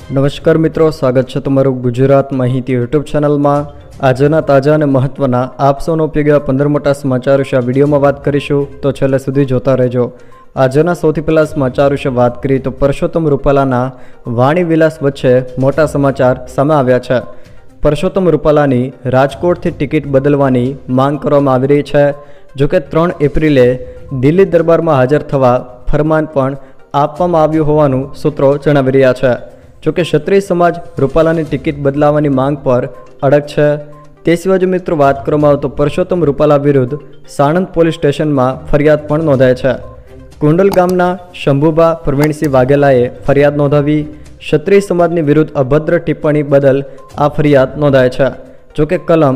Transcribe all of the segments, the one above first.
નમસ્કાર મિત્રો, સ્વાગત છે તમારું ગુજરાત માહિતી યુટ્યુબ ચેનલમાં। આજના તાજા અને મહત્વના આપ સૌનો ઉપયોગી 15 મોટા સમાચાર વિશે આ વિડીયોમાં વાત કરીશું, તો છેલ્લે સુધી જોતા રહેજો। આજના સૌથી પહેલા સમાચાર વિશે વાત કરીએ તો પરસોત્તમ રૂપાલાના વાણી વિલાસ વચ્ચે મોટા સમાચાર સામે આવ્યા છે। પરસોત્તમ રૂપાલાની રાજકોટથી ટિકિટ બદલવાની માંગ કરવામાં આવી રહી છે। જોકે 3 એપ્રિલે દિલ્હી દરબારમાં હાજર થવા ફરમાન પણ આપવામાં આવ્યું હોવાનું સૂત્રો જણાવી રહ્યા છે। જોકે ક્ષત્રિય સમાજ રૂપાલાની ટિકિટ બદલાવાની માંગ પર અડગ છે। તે સિવાય જો મિત્રો વાત કરવામાં આવે તો પરસોત્તમ રૂપાલા વિરુદ્ધ સાણંદ પોલીસ સ્ટેશનમાં ફરિયાદ પણ નોંધાઈ છે। કુંડલ ગામના શંભુભા પ્રવીણસિંહ વાઘેલાએ ફરિયાદ નોંધાવી। ક્ષત્રિય સમાજની વિરુદ્ધ અભદ્ર ટિપ્પણી બદલ આ ફરિયાદ નોંધાય છે। જોકે કલમ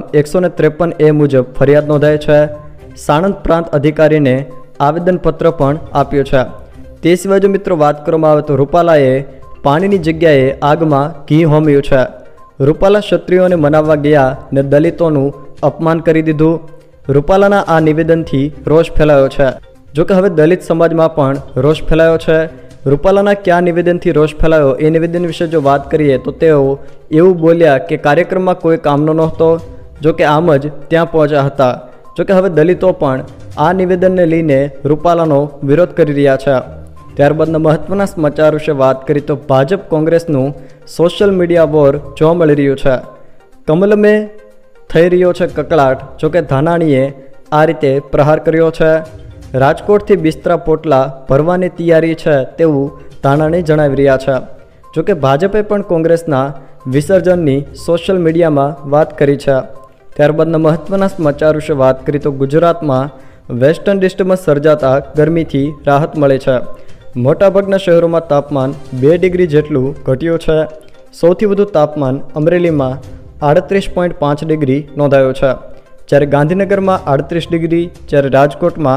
153A મુજબ ફરિયાદ નોંધાય છે। સાણંદ પ્રાંત અધિકારીને આવેદનપત્ર પણ આપ્યું છે। તે સિવાય જો મિત્રો વાત કરવામાં આવે તો રૂપાલાએ પાણીની જગ્યાએ આગમાં ઘી હોમ્યું છે। રૂપાલા ક્ષત્રિયોને મનાવવા ગયા ને દલિતોનું અપમાન કરી દીધું। રૂપાલાના આ નિવેદનથી રોષ ફેલાયો છે। જોકે હવે દલિત સમાજમાં પણ રોષ ફેલાયો છે। રૂપાલાના કયા નિવેદનથી રોષ ફેલાયો એ નિવેદન વિશે જો વાત કરીએ તો તેઓ એવું બોલ્યા કે કાર્યક્રમમાં કોઈ કામનો નહોતો, જોકે આમ જ ત્યાં પહોંચ્યા હતા। જોકે હવે દલિતો પણ આ નિવેદનને લઈને રૂપાલાનો વિરોધ કરી રહ્યા છે। ત્યારબાદના મહત્વના સમાચાર વિશે વાત કરીએ તો ભાજપ કોંગ્રેસનું સોશિયલ મીડિયા વોર જોવા મળી રહ્યું છે। કમલમે થઈ રહ્યો છે કકળાટ। જોકે ધાનાણીએ આ રીતે પ્રહાર કર્યો છે। રાજકોટથી બિસ્તરા પોટલા ભરવાની તૈયારી છે તેવું ધાનાણી જણાવી રહ્યા છે। જોકે ભાજપે પણ કોંગ્રેસના વિસર્જનની સોશિયલ મીડિયામાં વાત કરી છે। ત્યારબાદના મહત્વના સમાચાર વિશે વાત કરીએ તો ગુજરાતમાં વેસ્ટર્ન ડિસ્ટર્બન્સ સર્જાતા ગરમીથી રાહત મળે છે। મોટાભાગના શહેરોમાં તાપમાન 2 ડિગ્રી જેટલું ઘટ્યું છે। સૌથી વધુ તાપમાન અમરેલીમાં 38.5 ડિગ્રી નોંધાયું છે, જ્યારે ગાંધીનગરમાં 38 ડિગ્રી, જ્યારે રાજકોટમાં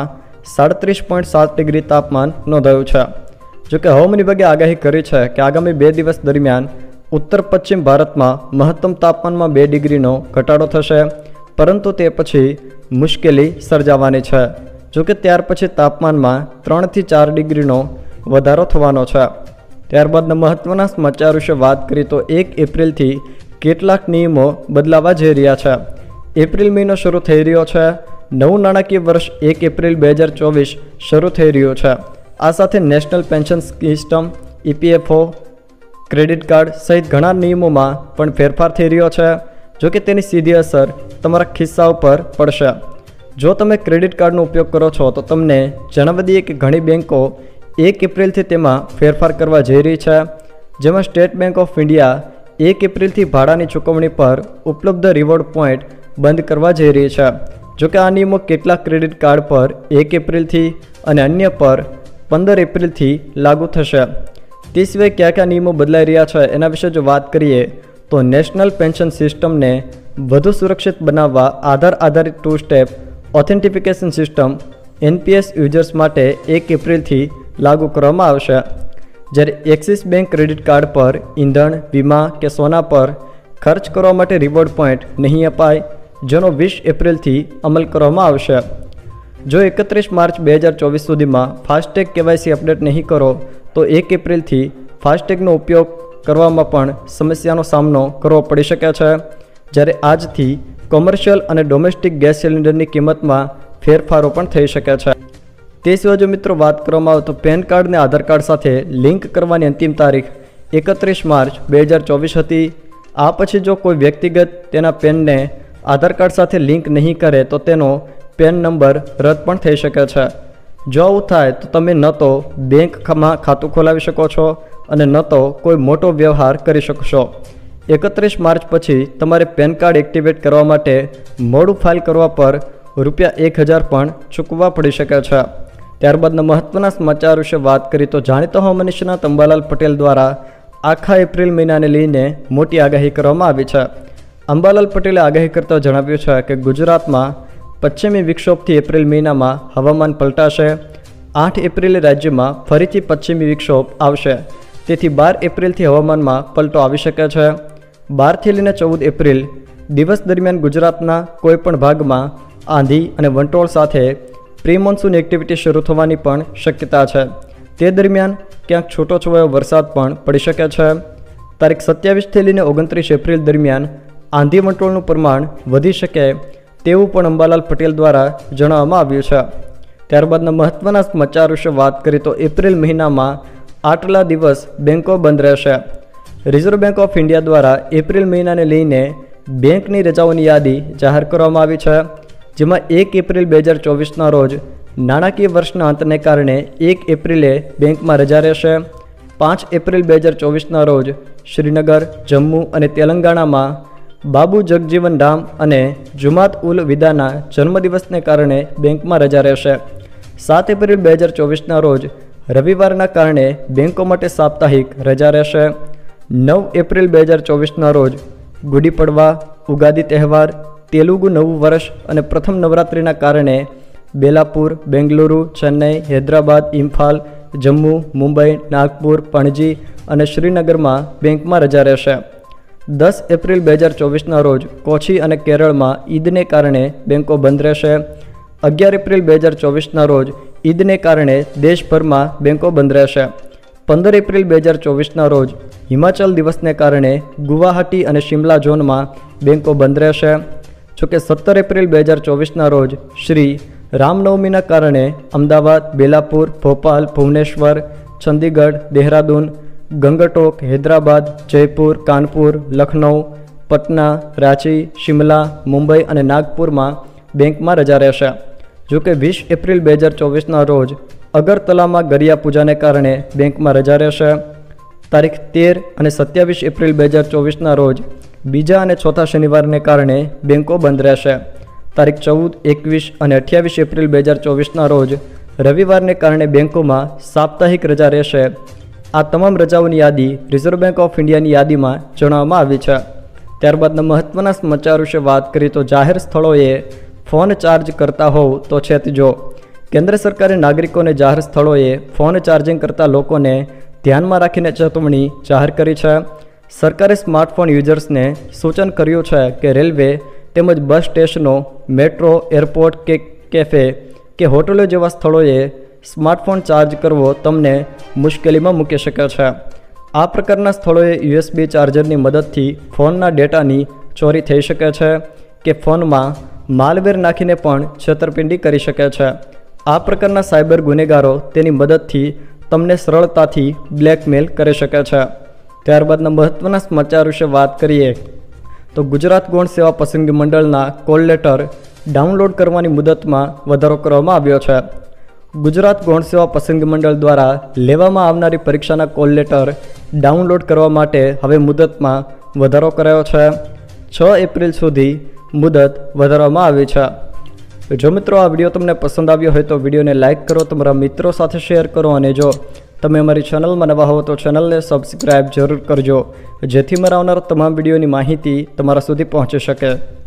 37.7 ડિગ્રી તાપમાન નોંધાયું છે। જોકે હવામાન વિભાગે આગાહી કરી છે કે આગામી 2 દિવસ દરમિયાન ઉત્તર પશ્ચિમ ભારતમાં મહત્તમ તાપમાનમાં 2 ડિગ્રીનો ઘટાડો થશે, પરંતુ તે પછી મુશ્કેલી સર્જાવાની છે। જોકે ત્યાર પછી તાપમાનમાં 3 થી 4 ડિગ્રીનો વધારો થવાનો છે। ત્યારબાદના મહત્વના સમાચાર વિશે વાત કરીએ તો 1 એપ્રિલથી કેટલાક નિયમો બદલાવા જઈ રહ્યા છે। એપ્રિલ મહિનો શરૂ થઈ રહ્યો છે। નવું નાણાકીય વર્ષ 1 એપ્રિલ 2024 શરૂ થઈ રહ્યું છે। આ સાથે national pension system, EPFO, credit card સહિત ઘણા નિયમોમાં પણ ફેરફાર થઈ રહ્યો છે। જોકે તેની સીધી અસર તમારા ખિસ્સા ઉપર પડશે। જો તમે ક્રેડિટ કાર્ડનો ઉપયોગ કરો છો તો તમને જણાવી દઈએ કે ઘણી બેન્કો 1 એપ્રિલથી તેમાં ફેરફાર કરવા જઈ રહી છે, જેમાં સ્ટેટ બેંક ઓફ ઇન્ડિયા 1 એપ્રિલથી ભાડાની ચૂકવણી પર ઉપલબ્ધ રિવોર્ડ પોઈન્ટ બંધ કરવા જઈ રહી છે। જોકે આ નિયમો કેટલાક ક્રેડિટ કાર્ડ પર 1 એપ્રિલથી અને અન્ય પર 15 એપ્રિલથી લાગુ થશે। તે સિવાય કયા કયા નિયમો બદલાઈ રહ્યા છે એના વિશે જો વાત કરીએ તો નેશનલ પેન્શન સિસ્ટમને વધુ સુરક્ષિત બનાવવા આધાર આધારિત 2 step authentication system NPS users માટે 1 એપ્રિલથી લાગુ કરવામાં આવશે, જ્યારે એક્સિસ બેંક ક્રેડિટ કાર્ડ પર ઈંધણ, વીમા કે સોના પર ખર્ચ કરવા માટે રિવોર્ડ પોઈન્ટ નહીં અપાય, જેનો 20 એપ્રિલથી અમલ કરવામાં આવશે। જો 31 માર્ચ 2024 સુધીમાં ફાસ્ટેગ KYC અપડેટ નહીં કરો તો 1 એપ્રિલથી ફાસ્ટેગનો ઉપયોગ કરવામાં પણ સમસ્યાનો સામનો કરવો પડી શકે છે, જ્યારે આજથી કોમર્શિયલ અને ડોમેસ્ટિક ગેસ સિલિન્ડરની કિંમતમાં ફેરફારો પણ થઈ શકે છે। તે સિવાય જો મિત્રો વાત કરવામાં આવે તો પેન કાર્ડને આધાર કાર્ડ સાથે લિંક કરવાની અંતિમ તારીખ 31 માર્ચ 2024 હતી। આ પછી જો કોઈ વ્યક્તિગત તેના પેનને આધાર કાર્ડ સાથે લિંક નહીં કરે તો તેનો પેન નંબર રદ પણ થઈ શકે છે। જો આવું થાય તો તમે ન તો બેંકમાં ખાતું ખોલાવી શકો છો અને ન તો કોઈ મોટો વ્યવહાર કરી શકશો। 31 માર્ચ પછી તમારે પેન કાર્ડ એક્ટિવેટ કરવા માટે મોડું ફાઇલ કરવા પર ₹1000 પણ ચૂકવવા પડી શકે છે। ત્યારબાદના મહત્વના સમાચાર વિશે વાત કરીએ તો જાણીતા હવામાન નિષ્ણાત અંબાલાલ પટેલ દ્વારા આખા એપ્રિલ મહિનાને લઈને મોટી આગાહી કરવામાં આવી છે। અંબાલાલ પટેલે આગાહી કરતા જણાવ્યું છે કે ગુજરાતમાં પશ્ચિમી વિક્ષોભથી એપ્રિલ મહિનામાં હવામાન પલટાશે। 8 એપ્રિલે રાજ્યમાં ફરીથી પશ્ચિમી વિક્ષોભ આવશે, તેથી 12 એપ્રિલથી હવામાનમાં પલટો આવી શકે છે। 12 થી લઈને 14 એપ્રિલ દિવસ દરમિયાન ગુજરાતના કોઈપણ ભાગમાં આંધી અને વંટોળ સાથે પ્રી મોન્સૂન એક્ટિવિટી શરૂ થવાની પણ શક્યતા છે। તે દરમિયાન ક્યાંક છૂટોછવાયો વરસાદ પણ પડી શકે છે। તારીખ 27 થી લઈને 29 એપ્રિલ દરમિયાન આંધી વંટોળનું પ્રમાણ વધી શકે તેવું પણ અંબાલાલ પટેલ દ્વારા જણાવવામાં આવ્યું છે। ત્યારબાદના મહત્વના સમાચાર વિશે વાત કરીએ તો એપ્રિલ મહિનામાં આટલા દિવસ બેંકો બંધ રહેશે। રિઝર્વ બેંક ઓફ ઇન્ડિયા દ્વારા એપ્રિલ મહિનાને લઈને બેંકની રજાઓની યાદી જાહેર કરવામાં આવી છે, જેમાં 1 એપ્રિલ 2024ના રોજ નાણાકીય વર્ષના અંતને કારણે 1 એપ્રિલે બેંકમાં રજા રહેશે। 5 એપ્રિલ 2024ના રોજ શ્રીનગર, જમ્મુ અને તેલંગાણામાં બાબુ જગજીવન રામ અને જુમાત ઉલ વિદાના જન્મદિવસને કારણે બેંકમાં રજા રહેશે। 7 એપ્રિલ 2024ના રોજ રવિવારના કારણે બેંકો માટે સાપ્તાહિક રજા રહેશે। 9 એપ્રિલ 2024ના રોજ ગુડી પડવા, ઉગાદી તહેવાર, તેલુગુ નવું વર્ષ અને પ્રથમ નવરાત્રિના કારણે બેલાપુર, બેંગલુરુ, ચેન્નઈ, હૈદરાબાદ, ઇમ્ફાલ, જમ્મુ, મુંબઈ, નાગપુર, પણજી અને શ્રીનગરમાં બેંકમાં રજા રહેશે। 10 એપ્રિલ 2024ના રોજ કોચી અને કેરળમાં ઈદને કારણે બેંકો બંધ રહેશે। 11 એપ્રિલ 2024ના રોજ ઈદને કારણે દેશભરમાં બેંકો બંધ રહેશે। 15 એપ્રિલ 2024ના રોજ હિમાચલ દિવસને કારણે ગુવાહાટી અને શિમલા ઝોનમાં બેંકો બંધ રહેશે। જોકે 17 એપ્રિલ 2024ના રોજ શ્રી રામનવમીના કારણે અમદાવાદ, બેલાપુર, ભોપાલ, ભુવનેશ્વર, ચંદીગઢ, દેહરાદૂન, ગંગટોક, હૈદરાબાદ, જયપુર, કાનપુર, લખનઉ, પટના, રાંચી, શિમલા, મુંબઈ અને નાગપુરમાં બેંકમાં રજા રહેશે। જોકે 20 એપ્રિલ 2024ના રોજ અગરતલામાં ગરિયા પૂજાને કારણે બેંકમાં રજા રહેશે। તારીખ 13 અને 27 એપ્રિલ 2024ના રોજ બીજા અને ચોથા શનિવારને કારણે બેંકો બંધ રહેશે। તારીખ 14, 21 અને 28 એપ્રિલ 2024ના રોજ રવિવારને કારણે બેંકોમાં સાપ્તાહિક રજા રહેશે। આ તમામ રજાઓની યાદી રિઝર્વ બેંક ઓફ ઇન્ડિયાની યાદીમાં જણાવવામાં આવી છે। ત્યારબાદના મહત્વના સમાચાર વિશે વાત કરીએ તો જાહેર સ્થળોએ ફોન ચાર્જ કરતા હોવ તો છેતજો। કેન્દ્ર સરકારે નાગરિકોને જાહેર સ્થળોએ ફોન ચાર્જિંગ કરતા લોકોને ધ્યાનમાં રાખીને ચેતવણી જાહેર કરી છે। સરકારે સ્માર્ટફોન યુઝર્સને સૂચન કર્યું છે કે રેલવે તેમજ બસ સ્ટેશનો, મેટ્રો, એરપોર્ટ કે કેફે કે હોટલો જેવા સ્થળોએ સ્માર્ટફોન ચાર્જ કરવો તમને મુશ્કેલીમાં મૂકી શકે છે। આ પ્રકારના સ્થળોએ USB ચાર્જરની મદદથી ફોનના ડેટાની ચોરી થઈ શકે છે કે ફોનમાં માલવેર નાખીને પણ છેતરપિંડી કરી શકે છે। આ પ્રકારના સાયબર ગુનેગારો તેની મદદથી તમને સરળતાથી બ્લેકમેલ કરી શકે છે। ત્યારબાદના મહત્વના સમાચાર વિશે વાત કરીએ તો ગુજરાત ગૌણ સેવા પસંદગી મંડળના કોલ લેટર ડાઉનલોડ કરવાની મુદતમાં વધારો કરવામાં આવ્યો છે। ગુજરાત ગૌણ સેવા પસંદગી મંડળ દ્વારા લેવામાં આવનારી પરીક્ષાના કોલ લેટર ડાઉનલોડ કરવા માટે હવે મુદતમાં વધારો કરાયો છે। 6 એપ્રિલ સુધી મુદત વધારવામાં આવી છે। જો મિત્રો આ વિડીયો તમને પસંદ આવ્યો હોય તો વિડીયોને લાઇક કરો, તમારા મિત્રો સાથે શેર કરો અને જો તમે અમારી ચેનલમાં નવા હો તો ચેનલને સબસ્ક્રાઈબ જરૂર કરજો, જેથી મારા આવનાર તમામ વિડીયોની માહિતી તમારા સુધી પહોંચી શકે।